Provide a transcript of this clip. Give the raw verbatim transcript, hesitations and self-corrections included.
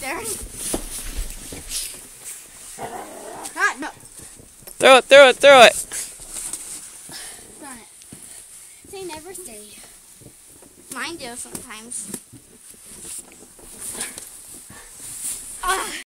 there. Ah, no. Throw it, throw it, throw it. Darn it. They never stay. Mine do sometimes. Ah.